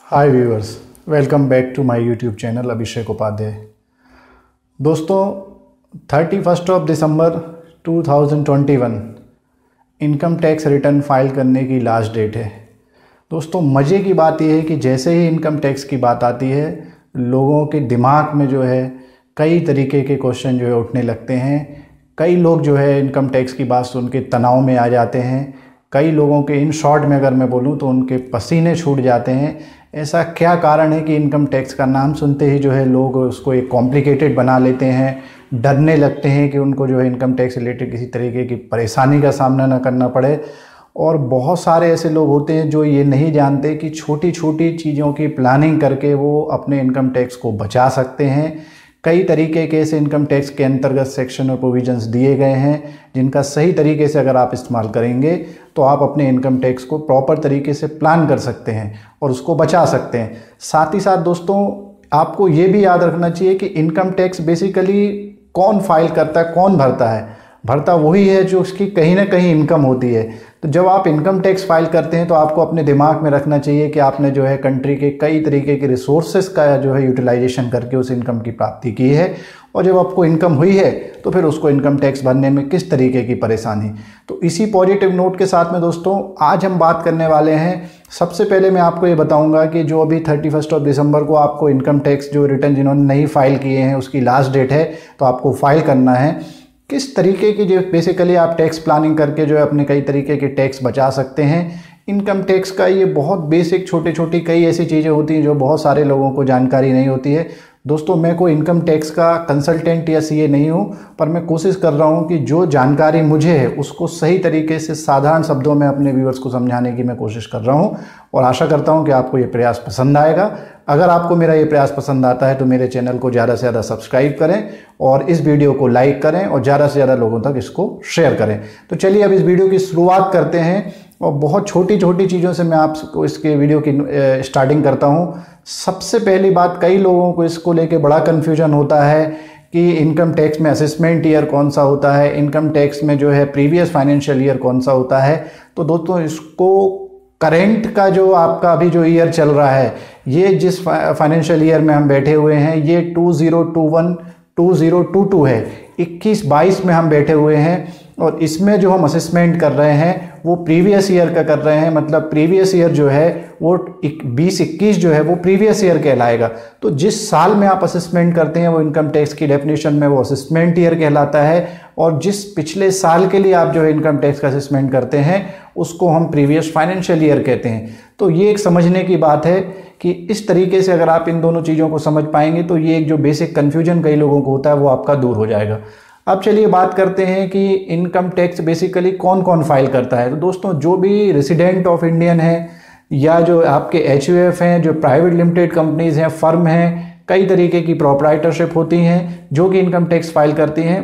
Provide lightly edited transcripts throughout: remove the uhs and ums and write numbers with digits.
Hi viewers, welcome back to my YouTube channel Abhishek Upadhyay. दोस्तों 31 दिसंबर 2021 income tax return file करने की लास्ट डेट है। दोस्तों मज़े की बात यह है कि जैसे ही इनकम टैक्स की बात आती है लोगों के दिमाग में जो है कई तरीके के क्वेश्चन जो है उठने लगते हैं। कई लोग जो है इनकम टैक्स की बात सुन के तनाव में आ जाते हैं। कई लोगों के इन शॉर्ट में अगर मैं बोलूं तो उनके पसीने छूट जाते हैं। ऐसा क्या कारण है कि इनकम टैक्स का नाम सुनते ही जो है लोग उसको एक कॉम्प्लिकेटेड बना लेते हैं, डरने लगते हैं कि उनको जो है इनकम टैक्स रिलेटेड किसी तरीके की परेशानी का सामना ना करना पड़े। और बहुत सारे ऐसे लोग होते हैं जो ये नहीं जानते कि छोटी छोटी चीज़ों की प्लानिंग करके वो अपने इनकम टैक्स को बचा सकते हैं। कई तरीके के ऐसे इनकम टैक्स के अंतर्गत सेक्शन और प्रोविजंस दिए गए हैं जिनका सही तरीके से अगर आप इस्तेमाल करेंगे तो आप अपने इनकम टैक्स को प्रॉपर तरीके से प्लान कर सकते हैं और उसको बचा सकते हैं। साथ ही साथ दोस्तों आपको ये भी याद रखना चाहिए कि इनकम टैक्स बेसिकली कौन फाइल करता है, कौन भरता है। भरता वही है जो उसकी कहीं ना कहीं इनकम होती है। तो जब आप इनकम टैक्स फाइल करते हैं तो आपको अपने दिमाग में रखना चाहिए कि आपने जो है कंट्री के कई तरीके के रिसोर्सेज का जो है यूटिलाइजेशन करके उस इनकम की प्राप्ति की है। और जब आपको इनकम हुई है तो फिर उसको इनकम टैक्स भरने में किस तरीके की परेशानी। तो इसी पॉजिटिव नोट के साथ में दोस्तों आज हम बात करने वाले हैं। सबसे पहले मैं आपको ये बताऊंगा कि जो अभी 31 दिसंबर को आपको इनकम टैक्स जो रिटर्न जिन्होंने नहीं फाइल किए हैं उसकी लास्ट डेट है, तो आपको फाइल करना है। किस तरीके की जो बेसिकली आप टैक्स प्लानिंग करके जो है अपने कई तरीके के टैक्स बचा सकते हैं। इनकम टैक्स का ये बहुत बेसिक छोटी छोटी कई ऐसी चीज़ें होती हैं जो बहुत सारे लोगों को जानकारी नहीं होती है। दोस्तों मैं कोई इनकम टैक्स का कंसल्टेंट या सीए नहीं हूँ, पर मैं कोशिश कर रहा हूँ कि जो जानकारी मुझे है उसको सही तरीके से साधारण शब्दों में अपने व्यूअर्स को समझाने की मैं कोशिश कर रहा हूँ और आशा करता हूँ कि आपको ये प्रयास पसंद आएगा। अगर आपको मेरा ये प्रयास पसंद आता है तो मेरे चैनल को ज़्यादा से ज़्यादा सब्सक्राइब करें और इस वीडियो को लाइक करें और ज़्यादा से ज़्यादा लोगों तक इसको शेयर करें। तो चलिए अब इस वीडियो की शुरुआत करते हैं और बहुत छोटी छोटी चीज़ों से मैं आपको इसके वीडियो की स्टार्टिंग करता हूँ। सबसे पहली बात, कई लोगों को इसको लेके बड़ा कन्फ्यूजन होता है कि इनकम टैक्स में असेसमेंट ईयर कौन सा होता है, इनकम टैक्स में जो है प्रीवियस फाइनेंशियल ईयर कौन सा होता है। तो दोस्तों इसको करेंट का जो आपका अभी जो ईयर चल रहा है, ये जिस फाइनेंशियल ईयर में हम बैठे हुए हैं ये 2021-2022 है। 21-22 में हम बैठे हुए हैं और इसमें जो हम असेसमेंट कर रहे हैं वो प्रीवियस ईयर का कर रहे हैं। मतलब प्रीवियस ईयर जो है वो 20-21 जो है वो प्रीवियस ईयर कहलाएगा। तो जिस साल में आप असेसमेंट करते हैं वो इनकम टैक्स की डेफिनेशन में वो असेसमेंट ईयर कहलाता है। और जिस पिछले साल के लिए आप जो है इनकम टैक्स का असेसमेंट करते हैं उसको हम प्रीवियस फाइनेंशियल ईयर कहते हैं। तो ये एक समझने की बात है कि इस तरीके से अगर आप इन दोनों चीज़ों को समझ पाएंगे तो ये एक जो बेसिक कन्फ्यूजन कई लोगों को होता है वो आपका दूर हो जाएगा। अब चलिए बात करते हैं कि इनकम टैक्स बेसिकली कौन कौन फाइल करता है। तो दोस्तों जो भी रेसिडेंट ऑफ इंडियन है या जो आपके HUF हैं, जो प्राइवेट लिमिटेड कंपनीज हैं, फर्म हैं, कई तरीके की प्रोप्राइटरशिप होती हैं जो कि इनकम टैक्स फाइल करती हैं।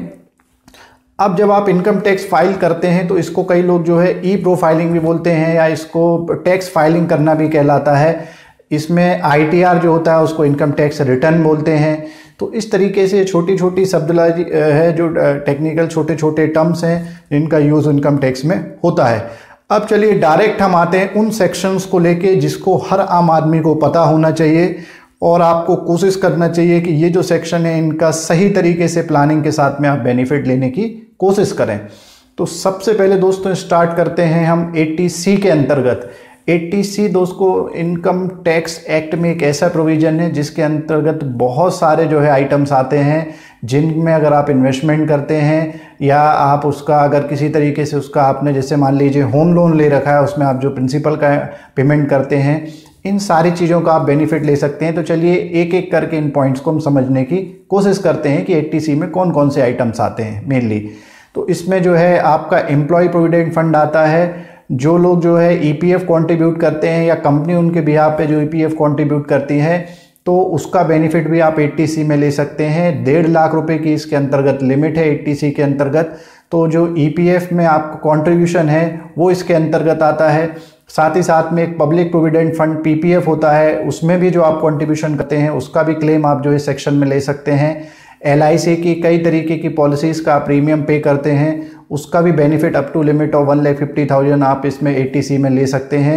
अब जब आप इनकम टैक्स फाइल करते हैं तो इसको कई लोग जो है ई प्रोफाइलिंग भी बोलते हैं या इसको टैक्स फाइलिंग करना भी कहलाता है। इसमें ITR जो होता है उसको इनकम टैक्स रिटर्न बोलते हैं। तो इस तरीके से छोटी छोटी शब्दावली है जो टेक्निकल छोटे छोटे टर्म्स हैं जिनका यूज़ इनकम टैक्स में होता है। अब चलिए डायरेक्ट हम आते हैं उन सेक्शंस को लेके जिसको हर आम आदमी को पता होना चाहिए और आपको कोशिश करना चाहिए कि ये जो सेक्शन है इनका सही तरीके से प्लानिंग के साथ में आप बेनिफिट लेने की कोशिश करें। तो सबसे पहले दोस्तों स्टार्ट करते हैं हम 80C के अंतर्गत। 80C दोस्तों इनकम टैक्स एक्ट में एक ऐसा प्रोविज़न है जिसके अंतर्गत बहुत सारे जो है आइटम्स आते हैं जिनमें अगर आप इन्वेस्टमेंट करते हैं या आप उसका अगर किसी तरीके से उसका आपने जैसे मान लीजिए होम लोन ले रखा है उसमें आप जो प्रिंसिपल का पेमेंट करते हैं, इन सारी चीज़ों का आप बेनिफिट ले सकते हैं। तो चलिए एक एक करके इन पॉइंट्स को हम समझने की कोशिश करते हैं कि 80C में कौन कौन से आइटम्स आते हैं मेनली। तो इसमें जो है आपका एम्प्लॉय प्रोविडेंट फंड आता है। जो लोग जो है EPF कंट्रीब्यूट करते हैं या कंपनी उनके बिहाफ पे जो EPF कंट्रीब्यूट करती है तो उसका बेनिफिट भी आप 80C में ले सकते हैं। 1.5 लाख रुपए की इसके अंतर्गत लिमिट है 80C के अंतर्गत। तो जो EPF में आपका कंट्रीब्यूशन है वो इसके अंतर्गत आता है। साथ ही साथ में एक पब्लिक प्रोविडेंट फंड PPF होता है, उसमें भी जो आप कंट्रीब्यूशन करते हैं उसका भी क्लेम आप जो इस सेक्शन में ले सकते हैं। LIC की कई तरीके की पॉलिसीज़ का प्रीमियम पे करते हैं, उसका भी benefit up to limit of 1,50,000 आप इसमें 80C में ले सकते हैं।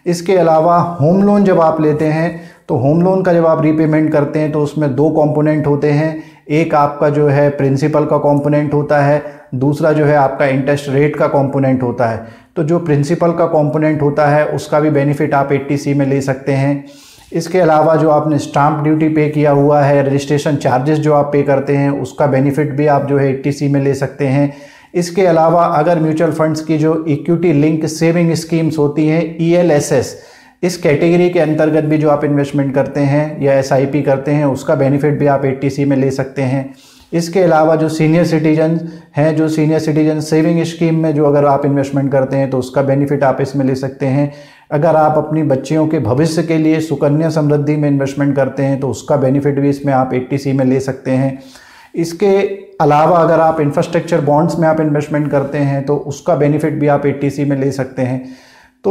इसके अलावा होम लोन जब आप लेते हैं तो होम लोन का जब आप रीपेमेंट करते हैं तो उसमें दो कंपोनेंट होते हैं। एक आपका जो है प्रिंसिपल का कंपोनेंट होता है, दूसरा जो है आपका इंटरेस्ट रेट का कंपोनेंट होता है। तो जो प्रिंसिपल का कंपोनेंट होता है उसका भी बेनिफिट आप 80C में ले सकते हैं। इसके अलावा जो आपने स्टाम्प ड्यूटी पे किया हुआ है, रजिस्ट्रेशन चार्जेस जो आप पे करते हैं, उसका बेनिफिट भी आप जो है 80C में ले सकते हैं। इसके अलावा अगर म्यूचुअल फंड्स की जो इक्विटी लिंक सेविंग स्कीम्स होती हैं ELSS, इस कैटेगरी के अंतर्गत भी जो आप इन्वेस्टमेंट करते हैं या SIP करते हैं, उसका बेनिफिट भी आप 80C में ले सकते हैं। इसके अलावा जो सीनियर सिटीजन हैं, जो सीनियर सिटीजन सेविंग स्कीम में जो अगर आप इन्वेस्टमेंट करते हैं तो उसका बेनिफिट आप इसमें ले सकते हैं। अगर आप अपनी बच्चियों के भविष्य के लिए सुकन्या समृद्धि में इन्वेस्टमेंट करते हैं तो उसका बेनिफिट भी इसमें आप 80C में ले सकते हैं। इसके अलावा अगर आप इंफ्रास्ट्रक्चर बॉन्ड्स में आप इन्वेस्टमेंट करते हैं तो उसका बेनिफिट भी आप 80C में ले सकते हैं। तो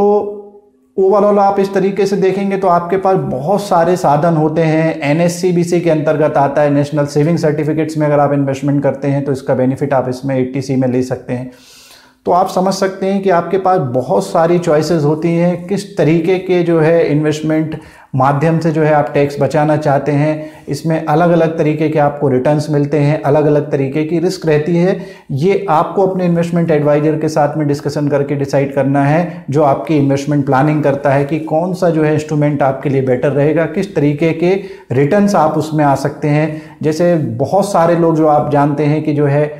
ओवरऑल आप इस तरीके से देखेंगे तो आपके पास बहुत सारे साधन होते हैं। NSCBC के अंतर्गत आता है, नेशनल सेविंग सर्टिफिकेट्स में अगर आप इन्वेस्टमेंट करते हैं तो इसका बेनिफिट आप इसमें 80C में ले सकते हैं। तो आप समझ सकते हैं कि आपके पास बहुत सारी चॉइसेस होती हैं किस तरीके के जो है इन्वेस्टमेंट माध्यम से जो है आप टैक्स बचाना चाहते हैं। इसमें अलग अलग तरीके के आपको रिटर्न्स मिलते हैं, अलग अलग तरीके की रिस्क रहती है। ये आपको अपने इन्वेस्टमेंट एडवाइजर के साथ में डिस्कशन करके डिसाइड करना है, जो आपकी इन्वेस्टमेंट प्लानिंग करता है कि कौन सा जो है इंस्ट्रूमेंट आपके लिए बेटर रहेगा, किस तरीके के रिटर्न्स आप उसमें आ सकते हैं। जैसे बहुत सारे लोग जो आप जानते हैं कि जो है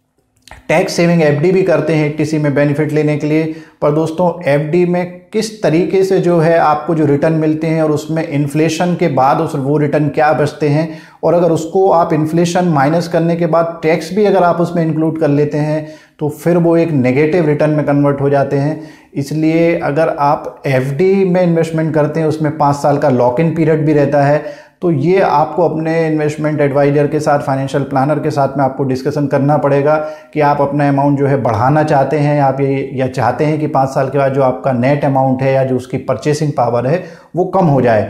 टैक्स सेविंग FD भी करते हैं 80C में बेनिफिट लेने के लिए। पर दोस्तों FD में किस तरीके से जो है आपको जो रिटर्न मिलते हैं और उसमें इन्फ्लेशन के बाद वो रिटर्न क्या बचते हैं, और अगर उसको आप इन्फ्लेशन माइनस करने के बाद टैक्स भी अगर आप उसमें इंक्लूड कर लेते हैं तो फिर वो एक नेगेटिव रिटर्न में कन्वर्ट हो जाते हैं। इसलिए अगर आप FD में इन्वेस्टमेंट करते हैं उसमें 5 साल का लॉक इन पीरियड भी रहता है। तो ये आपको अपने इन्वेस्टमेंट एडवाइजर के साथ, फाइनेंशियल प्लानर के साथ में आपको डिस्कशन करना पड़ेगा कि आप अपना अमाउंट जो है बढ़ाना चाहते हैं, आप ये या चाहते हैं कि 5 साल के बाद जो आपका नेट अमाउंट है या जो उसकी परचेसिंग पावर है वो कम हो जाए।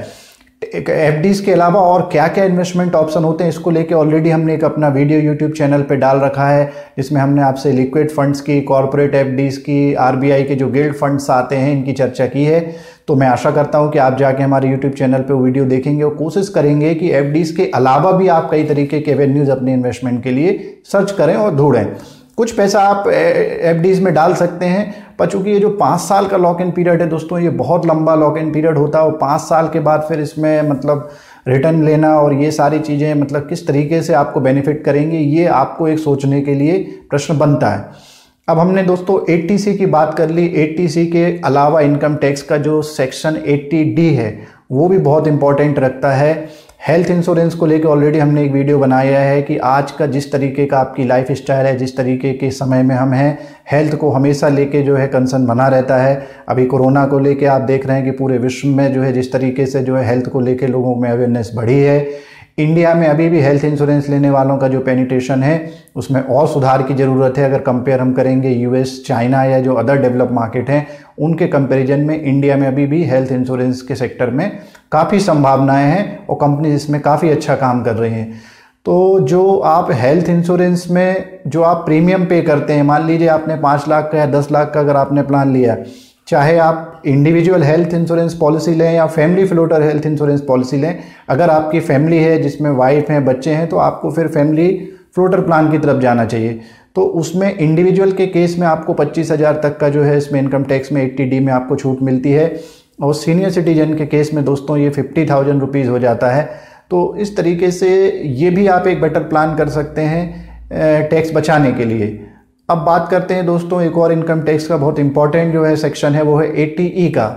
FDs के अलावा और क्या क्या इन्वेस्टमेंट ऑप्शन होते हैं इसको लेके ऑलरेडी हमने एक अपना वीडियो यूट्यूब चैनल पे डाल रखा है, जिसमें हमने आपसे लिक्विड फंड्स की, कॉर्पोरेट FDs की, RBI के जो गिल्ड फंड्स आते हैं इनकी चर्चा की है। तो मैं आशा करता हूं कि आप जाके हमारे यूट्यूब चैनल पे वो वीडियो देखेंगे और कोशिश करेंगे कि FDs के अलावा भी आप कई तरीके के एवेन्यूज अपने इन्वेस्टमेंट के लिए सर्च करें और ढूंढें। कुछ पैसा आप FDs में डाल सकते हैं, पर चूंकि ये जो 5 साल का लॉक इन पीरियड है दोस्तों, ये बहुत लंबा लॉक इन पीरियड होता है और 5 साल के बाद फिर इसमें मतलब रिटर्न लेना और ये सारी चीज़ें मतलब किस तरीके से आपको बेनिफिट करेंगे, ये आपको एक सोचने के लिए प्रश्न बनता है। अब हमने दोस्तों 80C की बात कर ली। 80C के अलावा इनकम टैक्स का जो सेक्शन 80D है वो भी बहुत इंपॉर्टेंट रखता है। हेल्थ इंश्योरेंस को लेकर ऑलरेडी हमने एक वीडियो बनाया है कि आज का जिस तरीके का आपकी लाइफ स्टाइल है, जिस तरीके के समय में हम हैं, हेल्थ को हमेशा लेके जो है कंसर्न बना रहता है। अभी कोरोना को लेके आप देख रहे हैं कि पूरे विश्व में जो है जिस तरीके से जो है हेल्थ को लेके लोगों में अवेयरनेस बढ़ी है। इंडिया में अभी भी हेल्थ इंश्योरेंस लेने वालों का जो पेनिट्रेशन है उसमें और सुधार की ज़रूरत है। अगर कंपेयर हम करेंगे US, चाइना या जो अदर डेवलप मार्केट हैं उनके कंपैरिजन में इंडिया में अभी भी हेल्थ इंश्योरेंस के सेक्टर में काफ़ी संभावनाएं हैं और कंपनी इसमें काफ़ी अच्छा काम कर रही हैं। तो जो आप हेल्थ इंश्योरेंस में जो आप प्रीमियम पे करते हैं, मान लीजिए आपने 5 लाख का या 10 लाख का अगर आपने प्लान लिया, चाहे आप इंडिविजुअल हेल्थ इंश्योरेंस पॉलिसी लें या family floater health insurance policy लें, अगर आपकी फैमिली है जिसमें वाइफ हैं, बच्चे हैं, तो आपको फिर फैमिली फ्लोटर प्लान की तरफ जाना चाहिए। तो उसमें इंडिविजुअल के केस में आपको 25,000 तक का जो है इसमें इनकम टैक्स में 80D में आपको छूट मिलती है, और सीनियर सिटीजन के केस में दोस्तों ये 50,000 रुपीज़ हो जाता है। तो इस तरीके से ये भी आप एक बेटर प्लान कर सकते हैं टैक्स बचाने के लिए। अब बात करते हैं दोस्तों एक और इनकम टैक्स का बहुत इंपॉर्टेंट जो है सेक्शन है, वो है 80E का।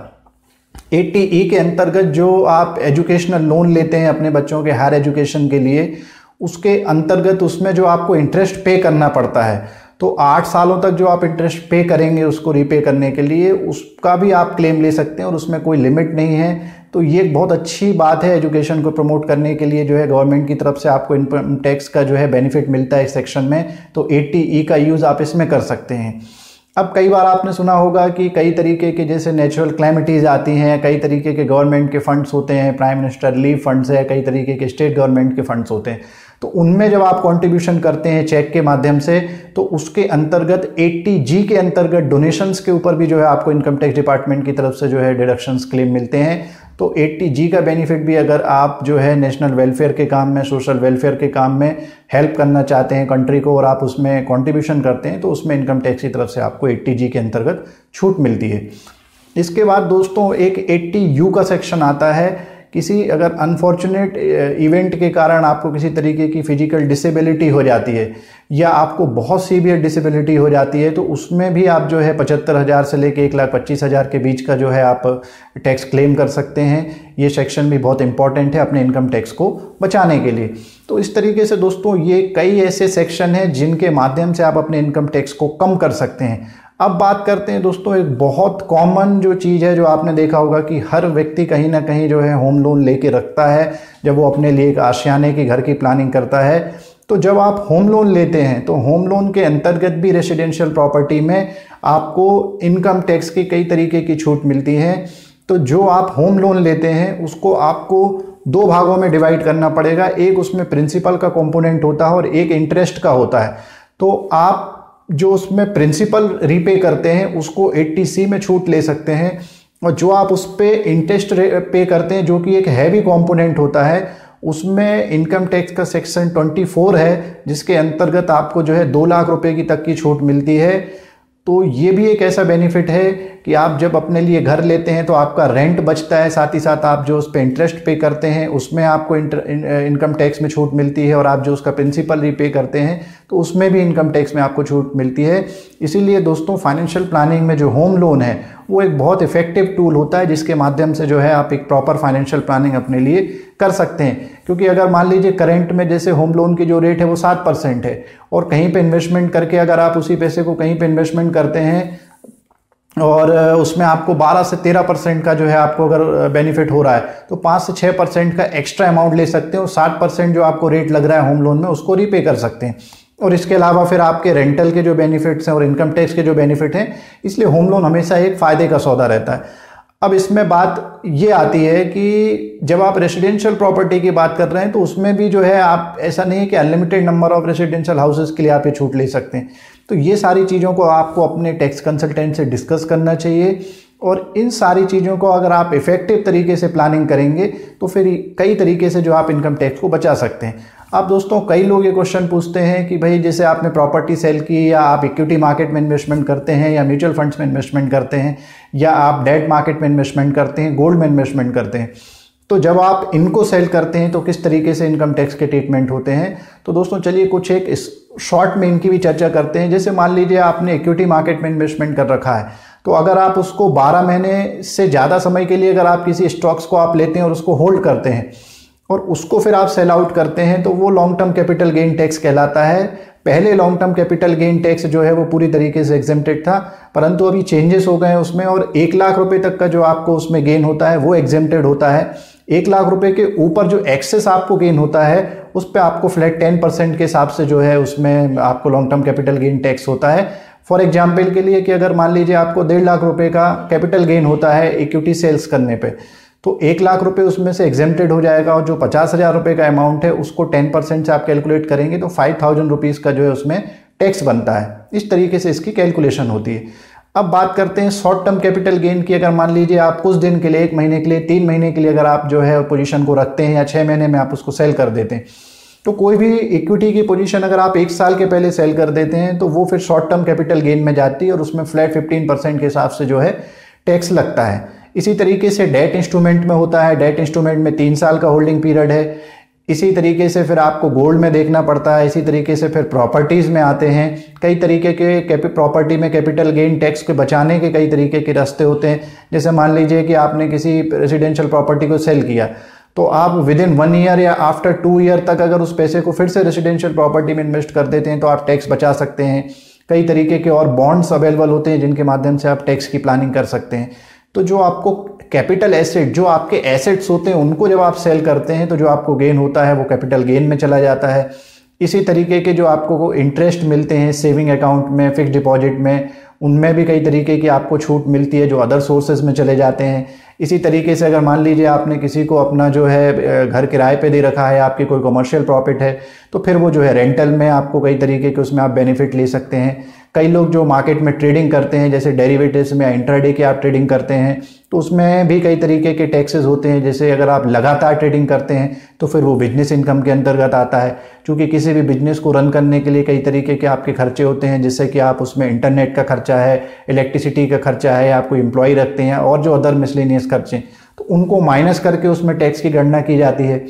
80E के अंतर्गत जो आप एजुकेशनल लोन लेते हैं अपने बच्चों के हायर एजुकेशन के लिए, उसके अंतर्गत उसमें जो आपको इंटरेस्ट पे करना पड़ता है, तो 8 सालों तक जो आप इंटरेस्ट पे करेंगे उसको रीपे करने के लिए, उसका भी आप क्लेम ले सकते हैं और उसमें कोई लिमिट नहीं है। तो ये एक बहुत अच्छी बात है, एजुकेशन को प्रमोट करने के लिए जो है गवर्नमेंट की तरफ से आपको इनकम टैक्स का जो है बेनिफिट मिलता है इस सेक्शन में। तो 80E का यूज़ आप इसमें कर सकते हैं। अब कई बार आपने सुना होगा कि कई तरीके के जैसे नेचुरल क्लैमिटीज़ आती हैं, कई तरीके के गवर्नमेंट के फंड्स होते हैं, प्राइम मिनिस्टर रिलीफ फंड्स है, कई तरीके के स्टेट गवर्नमेंट के फंड्स होते हैं। तो उनमें जब आप कंट्रीब्यूशन करते हैं चेक के माध्यम से, तो उसके अंतर्गत 80G के अंतर्गत डोनेशंस के ऊपर भी जो है आपको इनकम टैक्स डिपार्टमेंट की तरफ से जो है डिडक्शंस क्लेम मिलते हैं। तो 80G का बेनिफिट भी अगर आप जो है नेशनल वेलफेयर के काम में, सोशल वेलफेयर के काम में हेल्प करना चाहते हैं कंट्री को और आप उसमें कंट्रीब्यूशन करते हैं, तो उसमें इनकम टैक्स की तरफ से आपको 80G के अंतर्गत छूट मिलती है। इसके बाद दोस्तों एक 80U का सेक्शन आता है। किसी अगर अनफॉर्चुनेट इवेंट के कारण आपको किसी तरीके की फिजिकल डिसेबिलिटी हो जाती है या आपको बहुत सीवियर डिसेबिलिटी हो जाती है, तो उसमें भी आप जो है 75,000 से लेके 1,25,000 के बीच का जो है आप टैक्स क्लेम कर सकते हैं। ये सेक्शन भी बहुत इंपॉर्टेंट है अपने इनकम टैक्स को बचाने के लिए। तो इस तरीके से दोस्तों ये कई ऐसे सेक्शन हैं जिनके माध्यम से आप अपने इनकम टैक्स को कम कर सकते हैं। अब बात करते हैं दोस्तों एक बहुत कॉमन जो चीज़ है, जो आपने देखा होगा कि हर व्यक्ति कहीं ना कहीं जो है होम लोन लेके रखता है जब वो अपने लिए एक आशियाने की घर की प्लानिंग करता है। तो जब आप होम लोन लेते हैं तो होम लोन के अंतर्गत भी रेसिडेंशियल प्रॉपर्टी में आपको इनकम टैक्स की कई तरीके की छूट मिलती है। तो जो आप होम लोन लेते हैं उसको आपको दो भागों में डिवाइड करना पड़ेगा। एक उसमें प्रिंसिपल का कंपोनेंट होता है और एक इंटरेस्ट का होता है। तो आप जो उसमें प्रिंसिपल रीपे करते हैं उसको 80C में छूट ले सकते हैं, और जो आप उस पर इंटरेस्ट पे करते हैं जो कि एक हैवी कंपोनेंट होता है, उसमें इनकम टैक्स का सेक्शन 24 है जिसके अंतर्गत आपको जो है 2 लाख रुपए की तक की छूट मिलती है। तो ये भी एक ऐसा बेनिफिट है कि आप जब अपने लिए घर लेते हैं तो आपका रेंट बचता है, साथ ही साथ आप जो उस पर इंटरेस्ट पे करते हैं उसमें आपको इनकम टैक्स में छूट मिलती है, और आप जो उसका प्रिंसिपल रीपे करते हैं तो उसमें भी इनकम टैक्स में आपको छूट मिलती है। इसीलिए दोस्तों फाइनेंशियल प्लानिंग में जो होम लोन है वो एक बहुत इफेक्टिव टूल होता है जिसके माध्यम से जो है आप एक प्रॉपर फाइनेंशियल प्लानिंग अपने लिए कर सकते हैं। क्योंकि अगर मान लीजिए करंट में जैसे होम लोन की जो रेट है वो 7% है, और कहीं पे इन्वेस्टमेंट करके अगर आप उसी पैसे को कहीं पे इन्वेस्टमेंट करते हैं और उसमें आपको 12 से 13% का जो है आपको अगर बेनिफिट हो रहा है, तो 5 से 6% का एक्स्ट्रा अमाउंट ले सकते हैं और 60% जो आपको रेट लग रहा है होम लोन में उसको रीपे कर सकते हैं। और इसके अलावा फिर आपके रेंटल के जो बेनिफिट्स हैं और इनकम टैक्स के जो बेनिफिट हैं, इसलिए होम लोन हमेशा एक फ़ायदे का सौदा रहता है। अब इसमें बात ये आती है कि जब आप रेसिडेंशियल प्रॉपर्टी की बात कर रहे हैं तो उसमें भी जो है आप ऐसा नहीं है कि unlimited number of residential houses के लिए आप ये छूट ले सकते हैं। तो ये सारी चीज़ों को आपको अपने टैक्स कंसल्टेंट से डिस्कस करना चाहिए, और इन सारी चीज़ों को अगर आप इफेक्टिव तरीके से प्लानिंग करेंगे तो फिर कई तरीके से जो आप इनकम टैक्स को बचा सकते हैं। अब दोस्तों कई लोग ये क्वेश्चन पूछते हैं कि भाई जैसे आपने प्रॉपर्टी सेल की, या आप इक्विटी मार्केट में इन्वेस्टमेंट करते हैं, या म्यूचुअल फंड्स में इन्वेस्टमेंट करते हैं, या आप डेट मार्केट में इन्वेस्टमेंट करते हैं, गोल्ड में इन्वेस्टमेंट करते हैं, तो जब आप इनको सेल करते हैं तो किस तरीके से इनकम टैक्स के ट्रीटमेंट होते हैं। तो दोस्तों चलिए कुछ एक इस शॉर्ट में इनकी भी चर्चा करते हैं। जैसे मान लीजिए आपने इक्विटी मार्केट में इन्वेस्टमेंट कर रखा है, तो अगर आप उसको 12 महीने से ज़्यादा समय के लिए अगर आप किसी स्टॉक्स को आप लेते हैं और उसको होल्ड करते हैं और उसको फिर आप सेल आउट करते हैं, तो वो long term capital gain tax कहलाता है। पहले long term capital gain tax जो है वो पूरी तरीके से एग्जेम्प्टेड था, परंतु अभी चेंजेस हो गए हैं उसमें, और 1 लाख रुपए तक का जो आपको उसमें गेन होता है वो एग्जेम्प्टेड होता है। 1 लाख रुपए के ऊपर जो एक्सेस आपको गेन होता है उस पर आपको फ्लैट 10% के हिसाब से जो है उसमें आपको long term capital gain tax होता है। फॉर एग्जाम्पल के लिए कि अगर मान लीजिए आपको 1.5 लाख रुपए का कैपिटल गेन होता है इक्विटी सेल्स करने पे, तो 1 लाख रुपए उसमें से एग्जेम्प्टेड हो जाएगा, और जो 50,000 रुपए का अमाउंट है उसको 10% से आप कैलकुलेट करेंगे तो 5,000 रुपीज़ का जो है उसमें टैक्स बनता है। इस तरीके से इसकी कैलकुलेशन होती है। अब बात करते हैं शॉर्ट टर्म कैपिटल गेन की। अगर मान लीजिए आप कुछ दिन के लिए, 1 महीने के लिए, 3 महीने के लिए अगर आप जो है पोजीशन को रखते हैं, या 6 महीने में आप उसको सेल कर देते हैं, तो कोई भी इक्विटी की पोजीशन अगर आप 1 साल के पहले सेल कर देते हैं तो वो फिर शॉर्ट टर्म कैपिटल गेन में जाती है, और उसमें फ्लैट 15% के हिसाब से जो है टैक्स लगता है। इसी तरीके से डेट इंस्ट्रूमेंट में होता है। डेट इंस्ट्रूमेंट में 3 साल का होल्डिंग पीरियड है। इसी तरीके से फिर आपको गोल्ड में देखना पड़ता है। इसी तरीके से फिर प्रॉपर्टीज़ में आते हैं। कई तरीके के प्रॉपर्टी में कैपिटल गेन टैक्स के बचाने के कई तरीके के रास्ते होते हैं। जैसे मान लीजिए कि आपने किसी रेजिडेंशियल प्रॉपर्टी को सेल किया, तो आप विद इन 1 ईयर या आफ्टर 2 ईयर तक अगर उस पैसे को फिर से रेजिडेंशियल प्रॉपर्टी में इन्वेस्ट कर देते हैं तो आप टैक्स बचा सकते हैं। कई तरीके के और बॉन्ड्स अवेलेबल होते हैं जिनके माध्यम से आप टैक्स की प्लानिंग कर सकते हैं। तो जो आपको कैपिटल एसेट, जो आपके एसेट्स होते हैं, उनको जब आप सेल करते हैं तो जो आपको गेन होता है वो कैपिटल गेन में चला जाता है। इसी तरीके के जो आपको इंटरेस्ट मिलते हैं सेविंग अकाउंट में, फिक्स डिपॉजिट में, उनमें भी कई तरीके की आपको छूट मिलती है जो अदर सोर्सेज में चले जाते हैं। इसी तरीके से अगर मान लीजिए आपने किसी को अपना जो है घर किराए पे दे रखा है, आपकी कोई कमर्शियल प्रॉपर्टी है, तो फिर वो जो है रेंटल में आपको कई तरीके के उसमें आप बेनिफिट ले सकते हैं। कई लोग जो मार्केट में ट्रेडिंग करते हैं, जैसे डेरिवेटिव्स में या इंट्राडे की आप ट्रेडिंग करते हैं, तो उसमें भी कई तरीके के टैक्सेस होते हैं। जैसे अगर आप लगातार ट्रेडिंग करते हैं तो फिर वो बिजनेस इनकम के अंतर्गत आता है, क्योंकि किसी भी बिजनेस को रन करने के लिए कई तरीके के आपके खर्चे होते हैं, जैसे कि आप उसमें इंटरनेट का खर्चा है, इलेक्ट्रिसिटी का खर्चा है, आप कोई एम्प्लॉय रखते हैं और जो अदर मिसलेनियस खर्चे, तो उनको माइनस करके उसमें टैक्स की गणना की जाती है।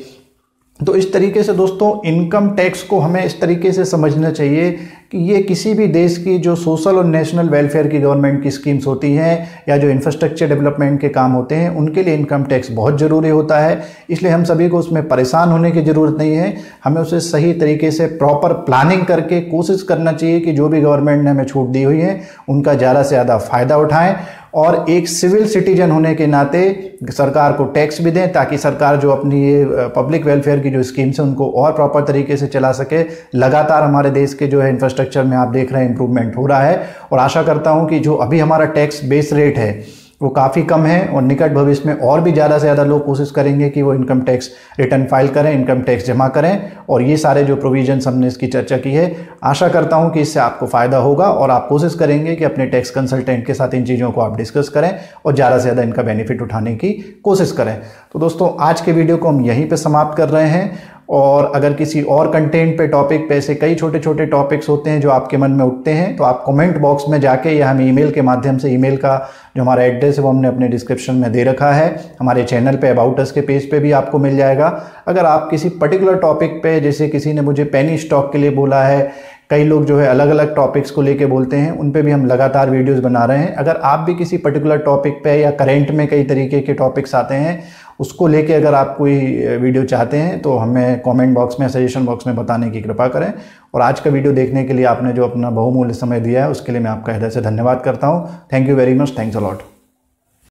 तो इस तरीके से दोस्तों इनकम टैक्स को हमें इस तरीके से समझना चाहिए कि ये किसी भी देश की जो सोशल और नेशनल वेलफेयर की गवर्नमेंट की स्कीम्स होती हैं या जो इंफ्रास्ट्रक्चर डेवलपमेंट के काम होते हैं, उनके लिए इनकम टैक्स बहुत ज़रूरी होता है। इसलिए हम सभी को उसमें परेशान होने की ज़रूरत नहीं है, हमें उसे सही तरीके से प्रॉपर प्लानिंग करके कोशिश करना चाहिए कि जो भी गवर्नमेंट ने हमें छूट दी हुई है उनका ज़्यादा से ज़्यादा फ़ायदा उठाएँ और एक सिविल सिटीजन होने के नाते सरकार को टैक्स भी दें, ताकि सरकार जो अपनी ये पब्लिक वेलफेयर की जो स्कीम्स हैं उनको और प्रॉपर तरीके से चला सके। लगातार हमारे देश के जो है इंफ्रास्ट्रक्चर में आप देख रहे हैं इंप्रूवमेंट हो रहा है, और आशा करता हूं कि जो अभी हमारा टैक्स बेस रेट है वो काफ़ी कम है, और निकट भविष्य में और भी ज़्यादा से ज़्यादा लोग कोशिश करेंगे कि वो इनकम टैक्स रिटर्न फाइल करें, इनकम टैक्स जमा करें। और ये सारे जो प्रोविजंस हमने इसकी चर्चा की है, आशा करता हूं कि इससे आपको फ़ायदा होगा और आप कोशिश करेंगे कि अपने टैक्स कंसल्टेंट के साथ इन चीज़ों को आप डिस्कस करें और ज़्यादा से ज़्यादा इनका बेनिफिट उठाने की कोशिश करें। तो दोस्तों आज के वीडियो को हम यहीं पर समाप्त कर रहे हैं, और अगर किसी और कंटेंट पे टॉपिक पे ऐसे कई छोटे छोटे टॉपिक्स होते हैं जो आपके मन में उठते हैं, तो आप कमेंट बॉक्स में जाके या हमें ईमेल के माध्यम से, ईमेल का जो हमारा एड्रेस है वो हमने अपने डिस्क्रिप्शन में दे रखा है, हमारे चैनल पे अबाउट अस के पेज पे भी आपको मिल जाएगा। अगर आप किसी पर्टिकुलर टॉपिक पे, जैसे किसी ने मुझे पेनी स्टॉक के लिए बोला है, कई लोग जो है अलग अलग टॉपिक्स को लेके बोलते हैं, उन पे भी हम लगातार वीडियोस बना रहे हैं। अगर आप भी किसी पर्टिकुलर टॉपिक पे या करेंट में कई तरीके के टॉपिक्स आते हैं उसको लेके अगर आप कोई वीडियो चाहते हैं तो हमें कमेंट बॉक्स में, सजेशन बॉक्स में बताने की कृपा करें। और आज का वीडियो देखने के लिए आपने जो अपना बहुमूल्य समय दिया है उसके लिए मैं आपका हृदय से धन्यवाद करता हूँ। Thank you very much, thanks a lot.